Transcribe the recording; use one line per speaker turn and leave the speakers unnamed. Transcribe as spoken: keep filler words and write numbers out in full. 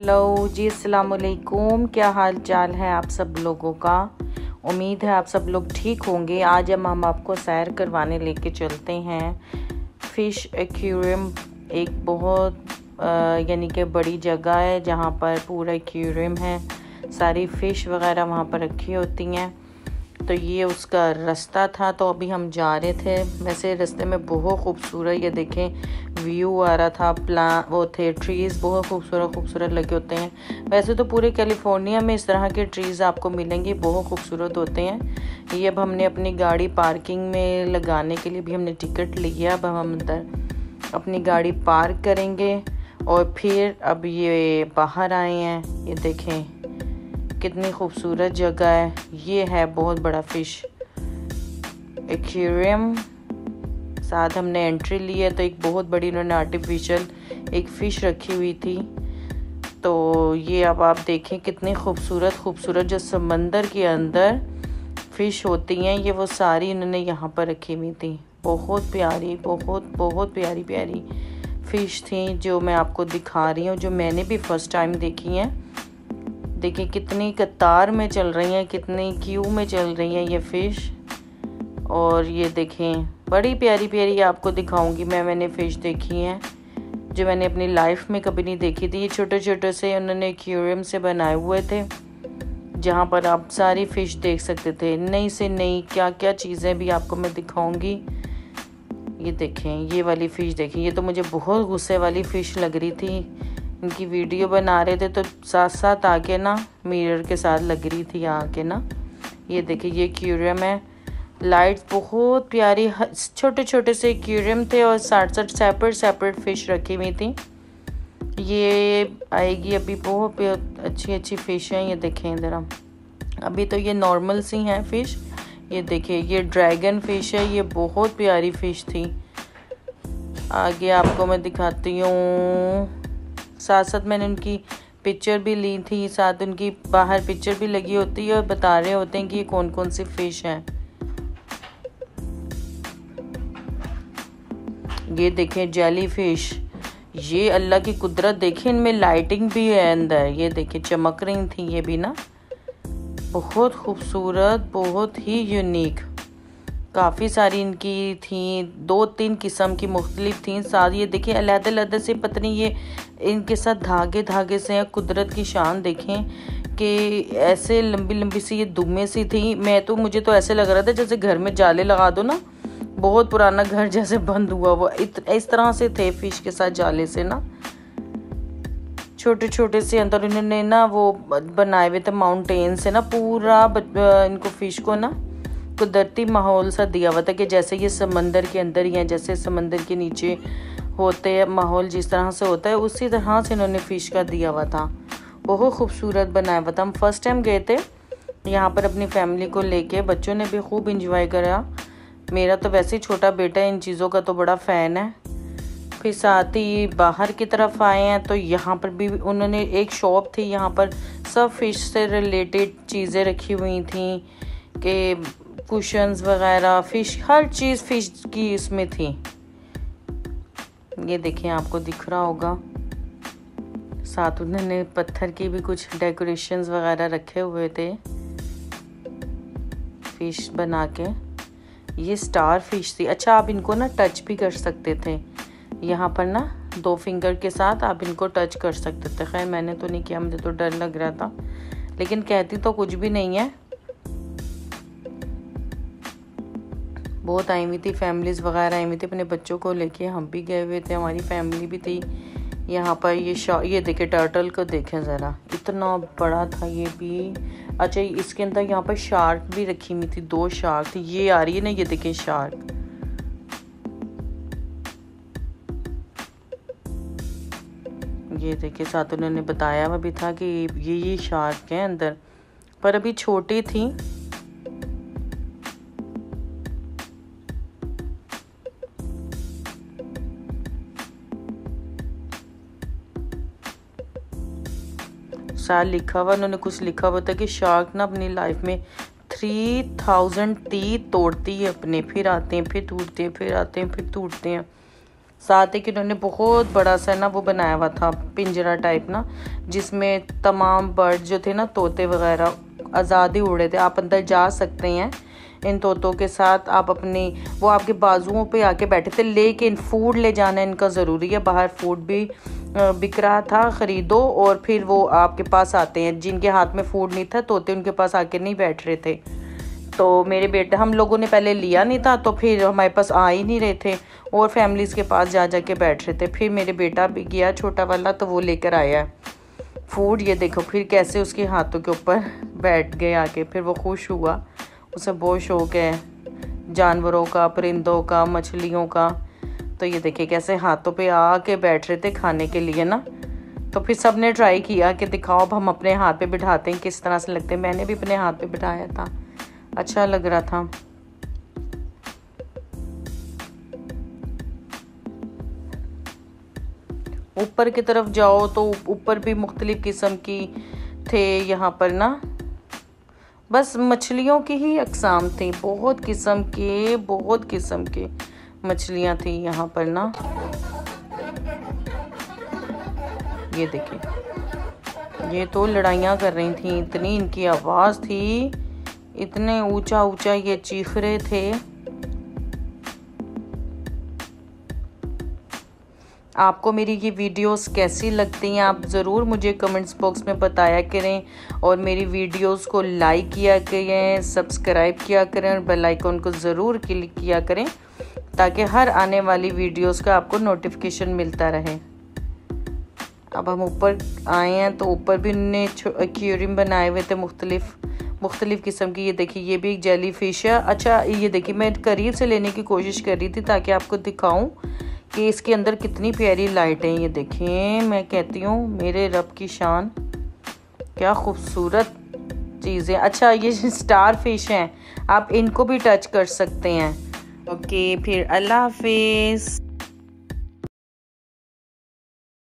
Hello जी, अस्सलाम वालेकुम। क्या हाल चाल है आप सब लोगों का। उम्मीद है आप सब लोग ठीक होंगे। आज हम हम आपको सैर करवाने लेके चलते हैं फ़िश एक्वेरियम। एक बहुत यानी कि बड़ी जगह है जहाँ पर पूरा एक्वेरियम है, सारी फ़िश वगैरह वहाँ पर रखी होती हैं। तो ये उसका रास्ता था, तो अभी हम जा रहे थे। वैसे रास्ते में बहुत खूबसूरत ये देखें व्यू आ रहा था, प्लान वो थे ट्रीज़ बहुत खूबसूरत खूबसूरत लगे होते हैं। वैसे तो पूरे कैलिफोर्निया में इस तरह के ट्रीज़ आपको मिलेंगे, बहुत खूबसूरत होते हैं। ये अब हमने अपनी गाड़ी पार्किंग में लगाने के लिए भी हमने टिकट लिया। अब हम अंदर अपनी गाड़ी पार्क करेंगे और फिर अब ये बाहर आए हैं। ये देखें कितनी खूबसूरत जगह है। ये है बहुत बड़ा फ़िश एक्वेरियम। साथ हमने एंट्री ली है, तो एक बहुत बड़ी उन्होंने आर्टिफिशियल एक फ़िश रखी हुई थी। तो ये अब आप देखें कितनी खूबसूरत खूबसूरत जो समंदर के अंदर फ़िश होती हैं, ये वो सारी इन्होंने यहाँ पर रखी हुई थी। बहुत प्यारी बहुत बहुत प्यारी प्यारी फ़िश थी जो मैं आपको दिखा रही हूँ, जो मैंने भी फ़र्स्ट टाइम देखी हैं। देखिए कितनी कतार में चल रही हैं, कितनी क्यू में चल रही हैं ये फ़िश। और ये देखें बड़ी प्यारी प्यारी आपको दिखाऊंगी मैं। मैंने फ़िश देखी हैं जो मैंने अपनी लाइफ में कभी नहीं देखी थी। ये छोटे छोटे से उन्होंने एक्वेरियम से बनाए हुए थे जहाँ पर आप सारी फ़िश देख सकते थे। नई से नई क्या क्या चीज़ें भी आपको मैं दिखाऊंगी। ये देखें ये वाली फ़िश देखें, ये तो मुझे बहुत गुस्से वाली फ़िश लग रही थी। इनकी वीडियो बना रहे थे तो साथ साथ आके ना मिरर के साथ लग रही थी आके ना। ये देखिए ये एक्वेरियम है, लाइट्स बहुत प्यारी, छोटे छोटे से एक्वेरियम थे और साठ साठ सेपरेट सेपरेट फ़िश रखी हुई थी। ये आएगी अभी बहुत अच्छी अच्छी फ़िश हैं। ये देखें इधर हम अभी तो ये नॉर्मल सी हैं फ़िश। ये देखिए ये ड्रैगन फ़िश है, ये बहुत प्यारी फ़िश थी। आगे आपको मैं दिखाती हूँ। साथ साथ मैंने उनकी पिक्चर भी ली थी, साथ उनकी बाहर पिक्चर भी लगी होती है और बता रहे होते हैं कि ये कौन कौन सी फ़िश हैं। ये देखें जेली फ़िश, ये अल्लाह की कुदरत देखें, इनमें लाइटिंग भी है अंदर। ये देखें चमक रही थी ये भी ना, बहुत खूबसूरत बहुत ही यूनिक। काफ़ी सारी इनकी थी, दो तीन किस्म की मुख्तलिफ थी। साथ ये देखिए अलग अलग से पत्नी ये इनके साथ धागे धागे से हैं। कुदरत की शान देखें कि ऐसे लंबी लंबी सी ये दुम्मे सी थी। मैं तो मुझे तो ऐसे लग रहा था जैसे घर में जाले लगा दो ना, बहुत पुराना घर जैसे बंद हुआ वो इत, इस तरह से थे फ़िश के साथ जाले से ना। छोटे छोटे से अंदर इन्होंने ना वो बनाए हुए थे माउंटेन से ना, पूरा इनको फ़िश को ना कुदरती माहौल सा दिया हुआ था कि जैसे ये समंदर के अंदर ही है, जैसे समंदर के नीचे होते हैं माहौल जिस तरह से होता है उसी तरह से इन्होंने फ़िश का दिया हुआ था। बहुत खूबसूरत बनाया हुआ था। हम फर्स्ट टाइम गए थे यहाँ पर अपनी फैमिली को लेके, बच्चों ने भी खूब इंजॉय करा। मेरा तो वैसे ही छोटा बेटा इन चीज़ों का तो बड़ा फ़ैन है। फिर साथ ही बाहर की तरफ आए हैं तो यहाँ पर भी उन्होंने एक शॉप थी, यहाँ पर सब फ़िश से रिलेटेड चीज़ें रखी हुई थी कि कुशन्स वगैरह, फ़िश हर चीज़ फ़िश की इसमें थी। ये देखें आपको दिख रहा होगा। साथ उन्होंने पत्थर की भी कुछ डेकोरेशंस वगैरह रखे हुए थे फ़िश बना के। ये स्टार फ़िश थी। अच्छा आप इनको ना टच भी कर सकते थे, यहाँ पर ना दो फिंगर के साथ आप इनको टच कर सकते थे। खैर मैंने तो नहीं किया, मुझे तो डर लग रहा था, लेकिन कहती तो कुछ भी नहीं है। बहुत आई हुई थी, फैमिलीज़ वगैरह आई हुई थी, अपने बच्चों को लेके हम भी गए हुए थे, हमारी फैमिली भी थी यहाँ पर। ये शा ये देखे टर्टल को देखें ज़रा, इतना बड़ा था ये भी। अच्छा इसके अंदर यहाँ पर शार्क भी रखी हुई थी, दो शार्क थी। ये आ रही है ना, ये देखें शार्क। ये देखिए साथ उन्होंने बताया हुआ भी था कि ये ये शार्क है अंदर, पर अभी छोटी थी। साल लिखा हुआ उन्होंने कुछ लिखा हुआ था कि शार्क ना अपनी लाइफ में थ्री थाउजेंड टीथ तोड़ती है अपने, फिर आते हैं फिर टूटते हैं, फिर आते हैं फिर टूटते हैं। साथ एक इन्होंने बहुत बड़ा सा ना वो बनाया हुआ था पिंजरा टाइप ना, जिसमें तमाम बर्ड जो थे ना, तोते वगैरह आज़ाद ही उड़े थे। आप अंदर जा सकते हैं इन तोतों के साथ। आप अपनी वो आपके बाजुओं पे आके बैठे थे, लेकिन फूड ले जाना इनका ज़रूरी है। बाहर फूड भी बिक रहा था, ख़रीदो और फिर वो आपके पास आते हैं। जिनके हाथ में फूड नहीं था, तोते उनके पास आके नहीं बैठ रहे थे। तो मेरे बेटे, हम लोगों ने पहले लिया नहीं था, तो फिर हमारे पास आ ही नहीं रहे थे और फैमिलीज़ के पास जा जा के बैठ रहे थे। फिर मेरे बेटा भी गया छोटा वाला, तो वो लेकर आया है फूड। ये देखो फिर कैसे उसके हाथों के ऊपर बैठ गए आके। फिर वो खुश हुआ, उसे बहुत शौक़ है जानवरों का, परिंदों का, मछलियों का। तो ये देखिए कैसे हाथों पे आके बैठ रहे थे खाने के लिए ना। तो फिर सब ने ट्राई किया कि दिखाओ अब हम अपने हाथ पे बिठाते हैं किस तरह से लगते हैं। मैंने भी अपने हाथ पे बिठाया था, अच्छा लग रहा था। ऊपर की तरफ जाओ तो ऊपर भी मुख्तलिफ किस्म की थे यहाँ पर ना, बस मछलियों की ही अक़साम थी। बहुत किस्म के बहुत किस्म के मछलियाँ थी यहाँ पर ना। ये देखिए ये तो लड़ाइयाँ कर रही थी, इतनी इनकी आवाज़ थी, इतने ऊंचा ऊंचा ये चीख रहे थे। आपको मेरी ये वीडियोस कैसी लगती हैं आप ज़रूर मुझे कमेंट्स बॉक्स में बताया करें, और मेरी वीडियोस को लाइक किया करें, सब्सक्राइब किया करें और बेल आइकन को ज़रूर क्लिक किया करें, ताकि हर आने वाली वीडियोस का आपको नोटिफिकेशन मिलता रहे। अब हम ऊपर आए हैं तो ऊपर भी उन्होंने एक्वेरियम बनाए हुए थे मुख्तलिफ मुख्तलिफ किस्म की। ये देखिए ये भी एक जेली फिश है। अच्छा ये देखिए मैं करीब से लेने की कोशिश कर रही थी ताकि आपको दिखाऊं कि इसके अंदर कितनी प्यारी लाइट है। ये देखें, मैं कहती हूँ मेरे रब की शान, क्या खूबसूरत चीज़ें। अच्छा ये स्टार फिश हैं, आप इनको भी टच कर सकते हैं। ओके फिर अल्लाह हाफिज़।